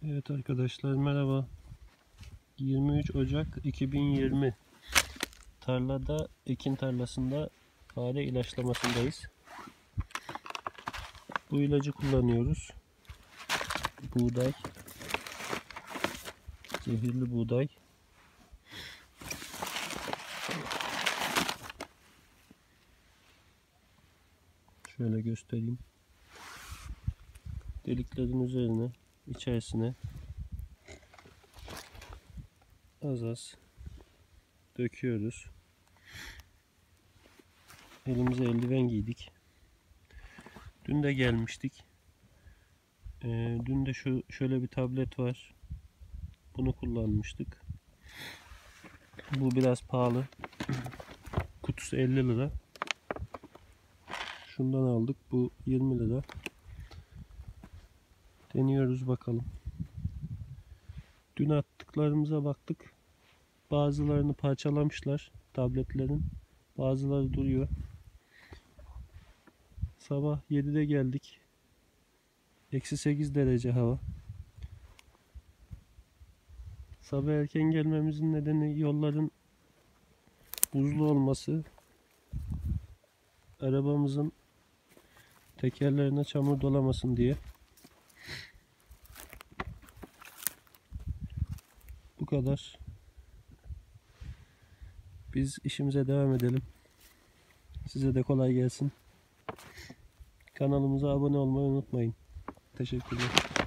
Evet arkadaşlar, merhaba. 23 Ocak 2020 tarlada, ekin tarlasında fare ilaçlamasındayız. Bu ilacı kullanıyoruz. Buğday, zehirli buğday. Şöyle göstereyim. Deliklerin üzerine, içerisine az az döküyoruz. Elimize eldiven giydik. Dün de gelmiştik. Dün de şöyle bir tablet var. Bunu kullanmıştık. Bu biraz pahalı. Kutusu 50 lira. Şundan aldık. Bu 20 lira. Deniyoruz bakalım. Dün attıklarımıza baktık. Bazılarını parçalamışlar tabletlerin. Bazıları duruyor. Sabah 7'de geldik. -8 derece hava. Sabah erken gelmemizin nedeni yolların buzlu olması. Arabamızın tekerlerine çamur dolamasın diye. Bu kadar. Biz işimize devam edelim. Size de kolay gelsin. Kanalımıza abone olmayı unutmayın. Teşekkürler.